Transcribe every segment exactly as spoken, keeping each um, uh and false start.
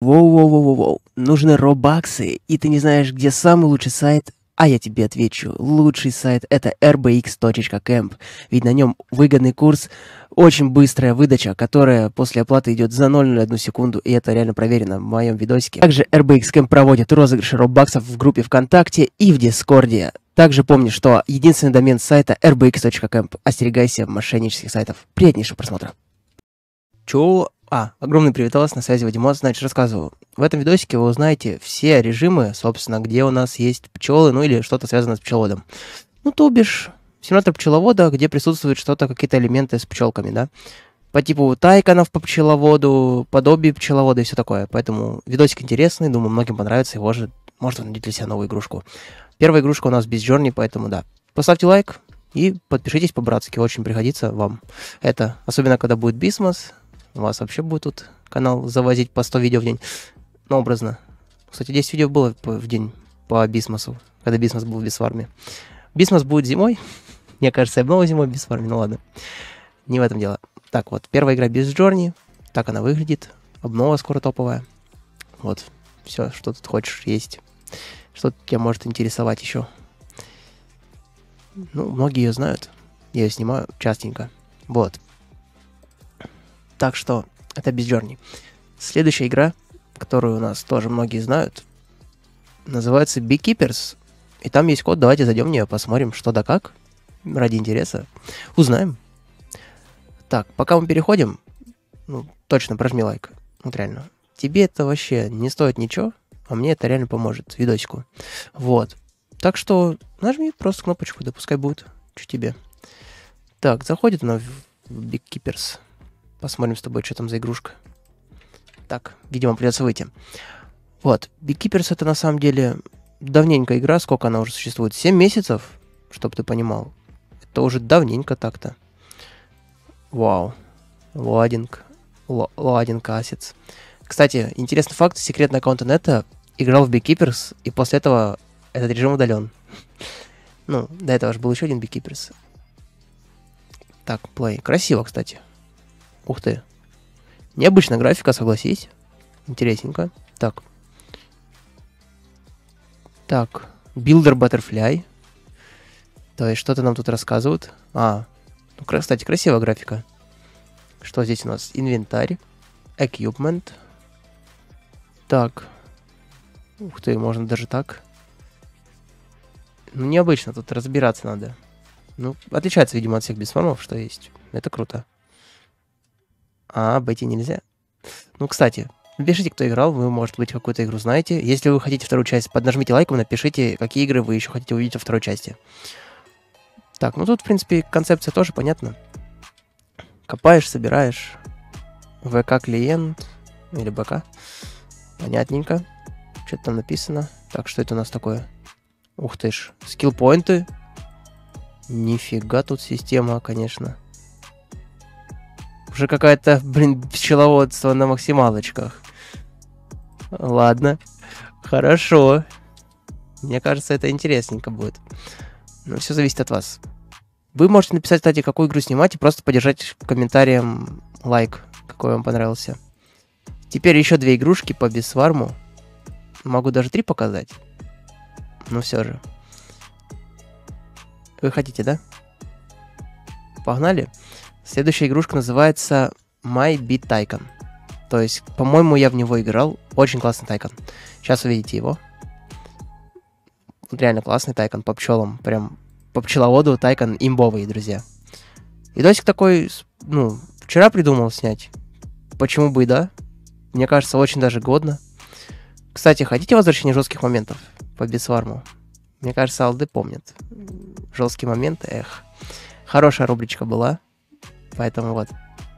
Воу-воу-воу-воу, нужны робаксы, и ты не знаешь, где самый лучший сайт? А я тебе отвечу, лучший сайт это эр би икс точка кэмп, ведь на нем выгодный курс, очень быстрая выдача, которая после оплаты идет за ноль целых одну секунду, и это реально проверено в моем видосике. Также эр би икс Camp проводит розыгрыши робаксов в группе ВКонтакте и в Дискорде. Также помни, что единственный домен сайта эр би икс точка кэмп. Остерегайся мошеннических сайтов. Приятнейшего просмотра. Чё? А, огромный привет от вас, на связи Вадимос, значит, рассказываю. В этом видосике вы узнаете все режимы, собственно, где у нас есть пчелы, ну или что-то связано с пчеловодом. Ну, то бишь, симулятор пчеловода, где присутствуют что-то, какие-то элементы с пчелками, да. По типу тайконов по пчеловоду, подобие пчеловода и все такое. Поэтому видосик интересный, думаю, многим понравится, и может, может вы найдете для себя новую игрушку. Первая игрушка у нас без Journey, поэтому да. Поставьте лайк и подпишитесь по-братски, очень пригодится вам это. Особенно, когда будет Бисмос. У вас вообще будет тут канал завозить по сто видео в день. Ну, образно. Кстати, десять видео было в день по Бисмосу, когда Бисмос был в Бисфарме. Бисмос будет зимой. Мне кажется, я обновил зимой в Бисфарме, ну ладно. Не в этом дело. Так вот, первая игра без Journey. Так она выглядит. Обнова скоро топовая. Вот, все, что тут хочешь, есть. Что тебя может интересовать еще. Ну, многие ее знают. Я ее снимаю частенько. Вот. Так что это без Journey. Следующая игра, которую у нас тоже многие знают, называется Beekeepers. И там есть код, давайте зайдем в нее, посмотрим, что да как. Ради интереса. Узнаем. Так, пока мы переходим, ну, точно прожми лайк. Вот реально. Тебе это вообще не стоит ничего, а мне это реально поможет видосику. Вот. Так что нажми просто кнопочку, да пускай будет. Что тебе. Так, заходит она в Beekeepers. Посмотрим с тобой, что там за игрушка. Так, видимо, придется выйти. Вот, Beekeepers это на самом деле давненько игра. Сколько она уже существует? семь месяцев, чтобы ты понимал. Это уже давненько так-то. Вау. Ладинг. Ладинг асец. Кстати, интересный факт. Секретный аккаунт Нета играл в Beekeepers, и после этого этот режим удален. Ну, до этого же был еще один Beekeepers. Так, play. Красиво, кстати. Ух ты. Необычная графика, согласись. Интересненько. Так. Так. Builder Butterfly. То есть, что-то нам тут рассказывают. А, ну, кстати, красивая графика. Что здесь у нас? Инвентарь. Equipment. Так. Ух ты, можно даже так. Ну, необычно, тут разбираться надо. Ну, отличается, видимо, от всех бисфармов, что есть. Это круто. А, обойти нельзя. Ну, кстати, напишите, кто играл, вы, может быть, какую-то игру знаете. Если вы хотите вторую часть, поднажмите лайком, напишите, какие игры вы еще хотите увидеть во второй части. Так, ну тут, в принципе, концепция тоже понятна. Копаешь, собираешь. ВК-клиент или БК. Понятненько. Что-то там написано. Так, что это у нас такое? Ух ты ж. Скиллпоинты. Нифига тут система, конечно. Уже какая-то, блин, пчеловодство на максималочках. Ладно. Хорошо. Мне кажется, это интересненько будет. Но все зависит от вас. Вы можете написать, кстати, какую игру снимать, и просто поддержать комментарием лайк, какой вам понравился. Теперь еще две игрушки по Бисфарму. Могу даже три показать. Но все же. Вы хотите, да? Погнали. Следующая игрушка называется My Bee Tycoon. То есть, по-моему, я в него играл. Очень классный тайкон. Сейчас увидите его. Реально классный тайкон по пчелам. Прям по пчеловоду тайкон имбовый, друзья. Видосик такой, ну, вчера придумал снять. Почему бы и да? Мне кажется, очень даже годно. Кстати, хотите возвращение жестких моментов по Бисфарму? Мне кажется, алды помнят. Жесткие моменты, эх. Хорошая рубричка была. Поэтому вот.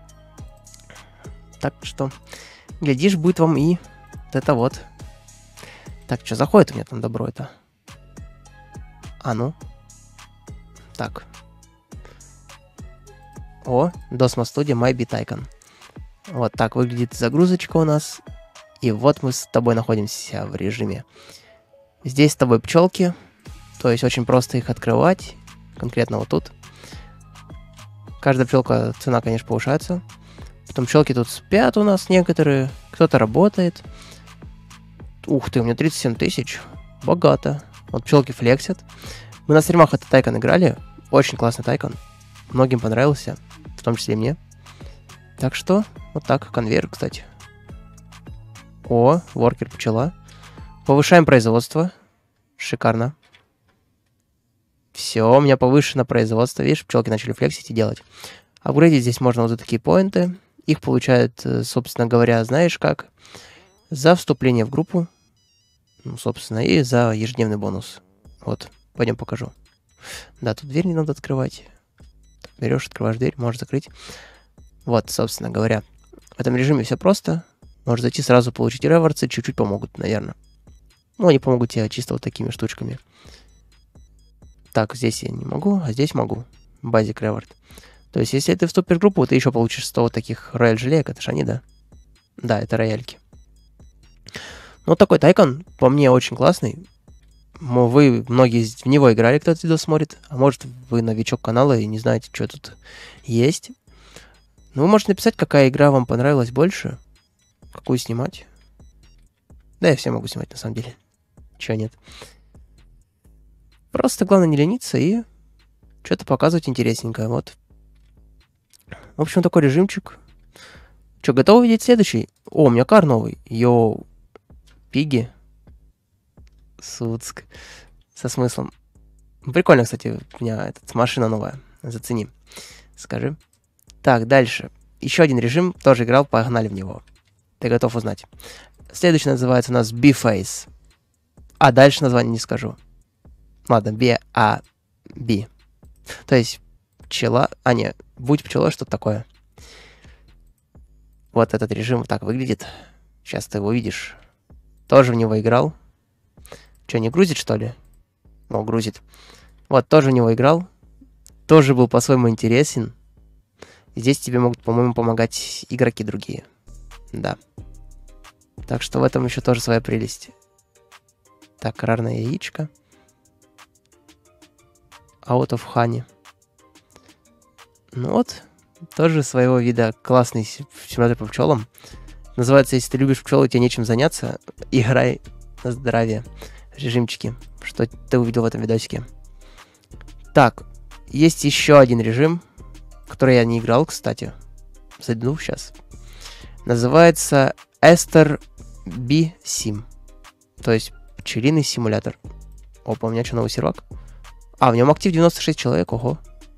Так что, глядишь, будет вам и вот это вот. Так, что заходит у меня там добро это? А ну. Так. О, Dosmo Studio My Bee Tycoon. Вот так выглядит загрузочка у нас. И вот мы с тобой находимся в режиме. Здесь с тобой пчелки. То есть очень просто их открывать. Конкретно вот тут. Каждая пчелка, цена, конечно, повышается. Потом пчелки тут спят у нас некоторые. Кто-то работает. Ух ты, у меня тридцать семь тысяч. Богато. Вот пчелки флексят. Мы на стримах этот тайкон играли. Очень классный тайкон. Многим понравился. В том числе и мне. Так что, вот так. Конвейер, кстати. О, воркер пчела. Повышаем производство. Шикарно. Все, у меня повышено производство. Видишь, пчелки начали флексить и делать. Апгрейдить здесь можно вот за такие поинты. Их получают, собственно говоря, знаешь как? За вступление в группу. Ну, собственно, и за ежедневный бонус. Вот, пойдем покажу. Да, тут дверь не надо открывать. Берешь, открываешь дверь, можешь закрыть. Вот, собственно говоря. В этом режиме все просто. Можешь зайти сразу получить ревордсы. Чуть-чуть помогут, наверное. Ну, они помогут тебе чисто вот такими штучками. Так, здесь я не могу, а здесь могу. Basic Reward. То есть, если ты вступишь в группу, ты еще получишь сто вот таких рояль желеек. Это ж они, да? Да, это рояльки. Ну, вот такой тайкон, по мне, очень классный. Вы, многие в него играли, кто этот видео смотрит. А может, вы новичок канала и не знаете, что тут есть. Ну, вы можете написать, какая игра вам понравилась больше. Какую снимать. Да, я все могу снимать, на самом деле. Чего нет. Просто главное не лениться и что-то показывать интересненькое. Вот. В общем, такой режимчик. Что, готовы видеть следующий? О, у меня кар новый. Йоу. Пиги. Суцк. Со смыслом. Прикольно, кстати, у меня этот, машина новая. Зацени. Скажи. Так, дальше. Еще один режим. Тоже играл, погнали в него. Ты готов узнать. Следующий называется у нас B-Face. А дальше название не скажу. Ладно, B-A-B. То есть пчела... А, не, будь пчелой, что-то такое. Вот этот режим так выглядит. Сейчас ты его видишь. Тоже в него играл. Что, не грузит, что ли? О, грузит. Вот, тоже в него играл. Тоже был по-своему интересен. Здесь тебе могут, по-моему, помогать игроки другие. Да. Так что в этом еще тоже своя прелесть. Так, рарное яичко. Out of Honey. Ну вот, тоже своего вида классный симулятор по пчелам. Называется, если ты любишь пчелы, тебе нечем заняться, играй на здоровье. Режимчики, что ты увидел в этом видосике. Так, есть еще один режим, который я не играл, кстати. Зайду сейчас. Называется Ester Bee Sim. То есть пчелиный симулятор. Опа, у меня что, новый сервак? А, в нем актив девяносто шесть человек, ого.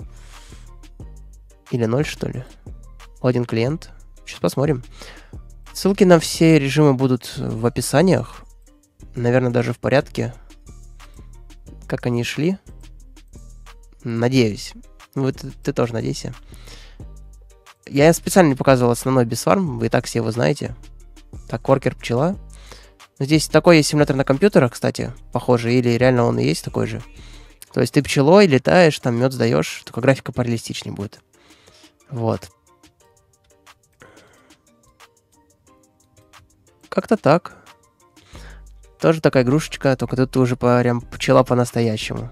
Или ноль, что ли? Один клиент. Сейчас посмотрим. Ссылки на все режимы будут в описаниях. Наверное, даже в порядке, как они шли. Надеюсь. Ну, ты, ты тоже надейся. Я специально не показывал основной Bisfarm, вы и так все его знаете. Так, воркер пчела. Здесь такой есть симулятор на компьютерах, кстати, похоже, или реально он и есть такой же. То есть ты пчелой летаешь, там мед сдаешь, только графика пореалистичнее будет. Вот. Как-то так. Тоже такая игрушечка, только тут уже прям пчела по-настоящему.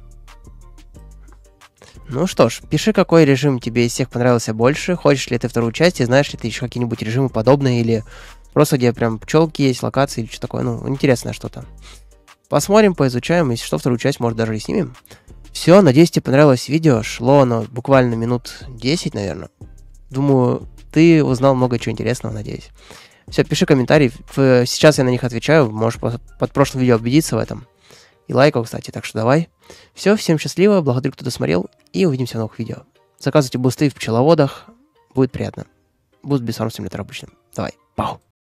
Ну что ж, пиши, какой режим тебе из всех понравился больше. Хочешь ли ты вторую часть, и знаешь ли ты еще какие-нибудь режимы подобные, или просто где прям пчелки есть, локации, или что такое. Ну, интересное что-то. Посмотрим, поизучаем, если что, вторую часть, может, даже и снимем. Все, надеюсь, тебе понравилось видео. Шло оно буквально минут десять, наверное. Думаю, ты узнал много чего интересного, надеюсь. Все, пиши комментарии. Сейчас я на них отвечаю. Можешь под прошлым видео убедиться в этом. И лайков, кстати, так что давай. Все, всем счастливо, благодарю, кто досмотрел, и увидимся в новых видео. Заказывайте бусты в пчеловодах, будет приятно. Буст Bisfarm Simulator обычным. Давай, пау!